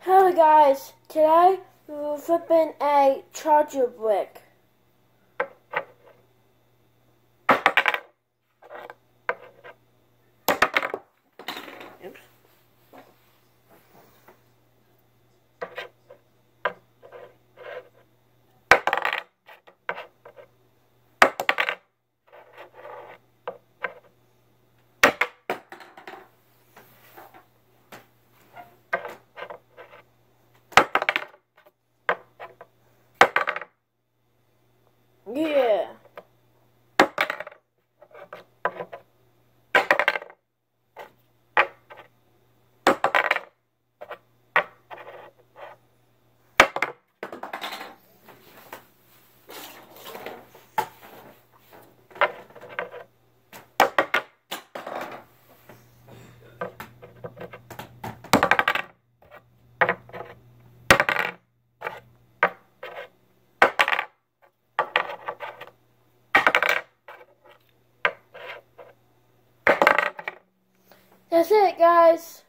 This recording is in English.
Hello guys, today we will flip in a charger brick. Oops. Yeah. That's it, guys.